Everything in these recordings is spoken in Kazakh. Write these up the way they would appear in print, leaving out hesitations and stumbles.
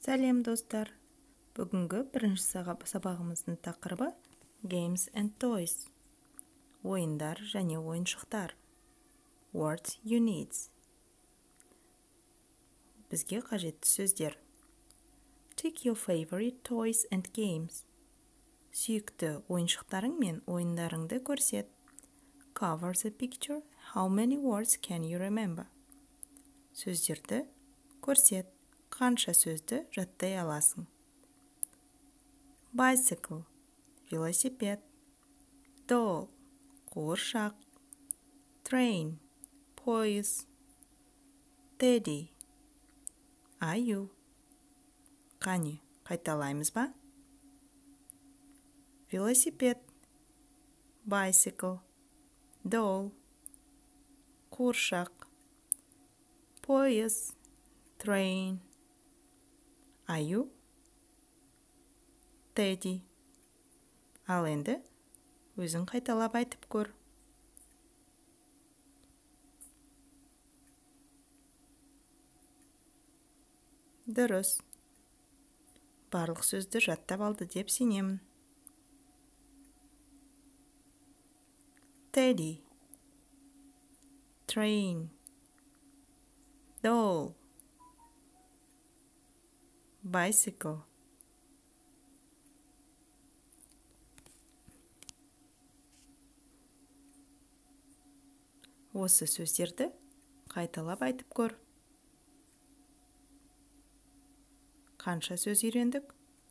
Сәлем достар! Бүгінгі бірінші сабағымыздың тақырыбы Games and Toys. Ойындар және ойыншықтар. Words you need. Бізге қажетті сөздер. Take your favorite toys and games. Сүйікті ойыншықтарың мен ойындарыңды көрсет. Cover the picture. How many words can you remember? Сөздерді көрсет. Қанша сөзді жаттай аласың? Bicycle, велосипед. Doll, қуыршақ. Train, пойыз. Teddy, аю. Қане, қайталаймыз ба? Велосипед, bicycle. Doll, қуыршақ. Пойыз, train. Аю, Teddy. Ал енді өзің қайталап айтып көр. Дұрыс. Барлық сөзді жаттап алды деп сенемін. Teddy, train, doll, bicycle. Осы сөздерді қайталап айтып көр. Қанша сөз үйрендік?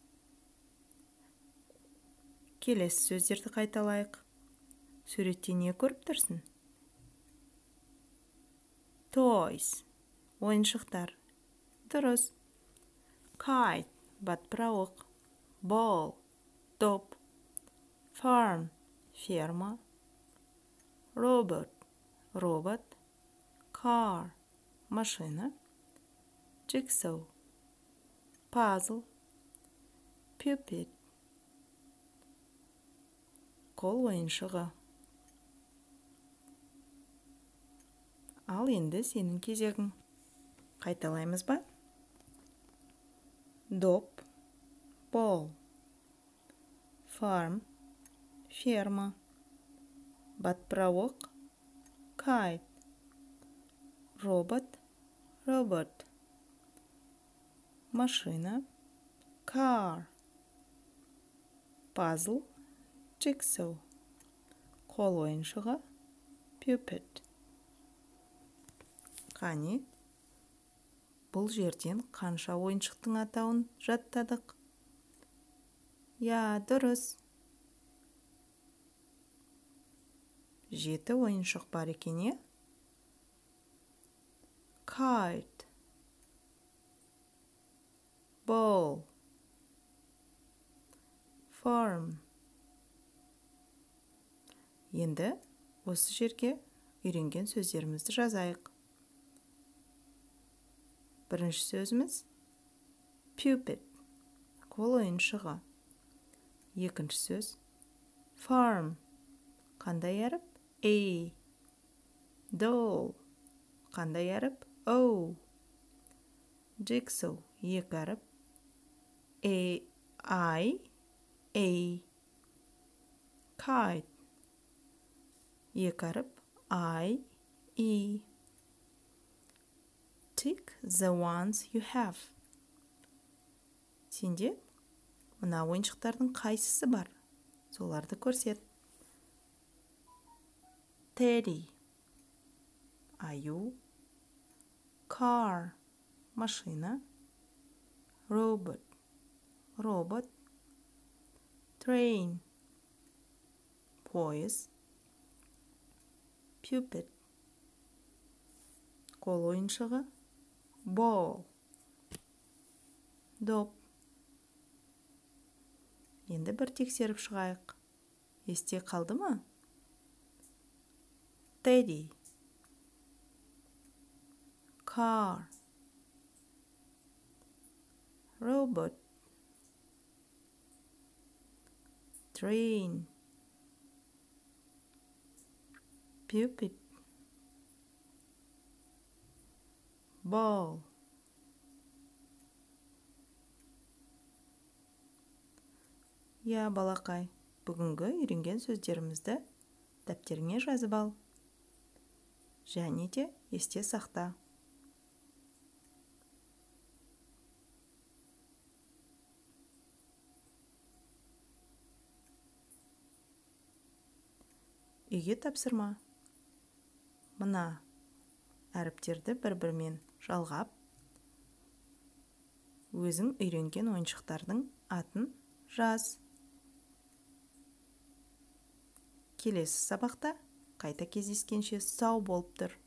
Келесі сөздерді қайталайық. Суретте не көріп тұрсың? Toys, ойыншықтар. Дұрыс. Kite, батпырауық. Ball, доп. Farm, ферма. Robot, робот. Car, машина. Jigsaw, puzzle. Puppet, қол ойыншығы. Ал енді сенің кезегің. Қайталаймыз ба? Доп, ball. Farm, ферма. Батпырауық, kite. Робот, робот. Машина, car. Puzzle, jigsaw. Қол ойыншығы, puppet. Қане, бұл жерден қанша ойыншықтың атауын жаттадық? Я, дұрыс. 7 ойыншық бар екен, е? Kite, ball, farm. Енді осы жерге үйренген сөздерімізді жазайық. Бірінші сөзіміз puppet, қол ойыншығы. Екінші сөз farm, қандай әріп? A. Doll, қандай әріп? O. Jigsaw, екі әріп? A. Kite, екі әріп? I. Tick the ones you have. Сенде мына ойыншықтардың қайсысы бар? Соларды көрсет. Teddy, аю. Car, машина. Robot, робот. Train, пойыз. Puppet, қол ойыншығы. Ball, доп. Енді бір тексеріп шығайық. Есте қалды ма? Teddy, car, robot, train, puppet, ball, Я, балақай, бүгінгі үйренген сөздерімізді дәптеріңе жазып ал. Және де есте сақта. Үйге тапсырма. Мына әріптерді бір-бірімен жалғап, өзің үйренген ойыншықтардың атын жаз. Келесі сабақта қайта кездескенше сау болып тұр.